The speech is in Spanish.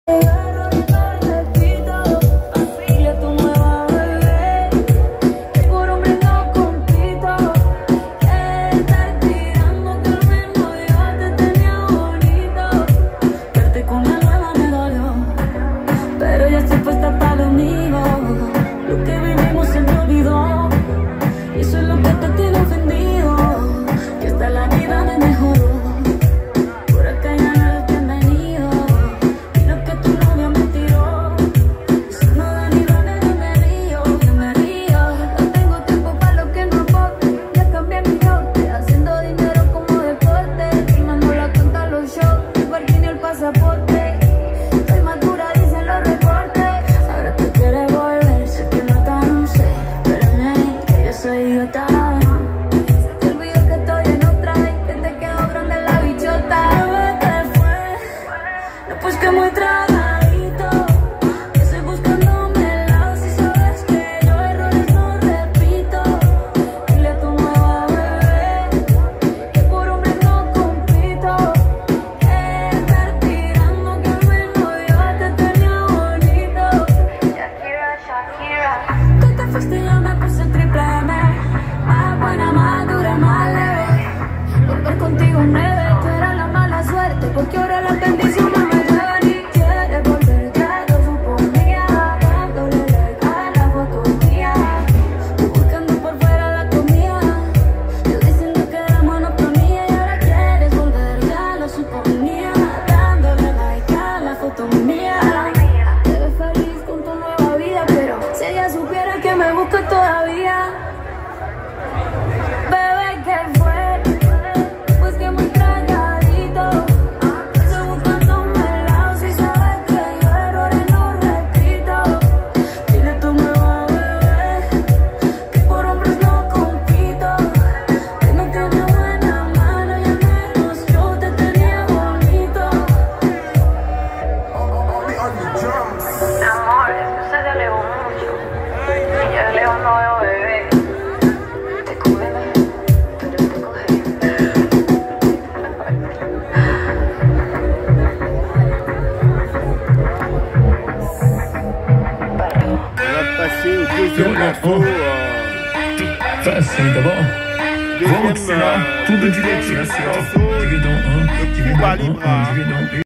Soy madura, dicen los reportes. Ahora tú quieres volver, sé que no tan sé. Pero que yo soy idiota. Se te olvidó que estoy en otra y que te quedó grande la bichota. Bebé, ¿qué fue? No, pues que muy tragadito. Que estoy buscándome el lado. Si sabes que yo errores no repito. Dile a tu nueva bebé que por hombre no compito. Yo me puse triple M, más buena, más dura, más leve. Volver contigo nueve, tú eras la mala suerte, porque ahora las bendiciones me llevan y quieres volver, ya lo suponía. Dándole like a la foto mía, tú buscando por fuera la comida. Yo diciendo que era monotonía y ahora quieres volver, ya lo suponía. Dándole like a la foto mía. Te ves feliz con tu nueva vida, pero si ella supiera que me busca todavía. Bebé, ¿qué fue? Pues que muy tragadito. Estoy buscándome el lado. Si sabes que yo errores no repito. Dile a tu nueva bebé que por hombres no compito. Que no tiene buena mano y al menos yo te tenía bonito. Amor, eso se te alejó mucho. Y yo de lejos no veo bebé. Te coge, pero te coge. On va passer au deuxième morceau. Ça c'est d'abord. Deuxième Tout de direct, c'est là. morceau, le Cuba Libre.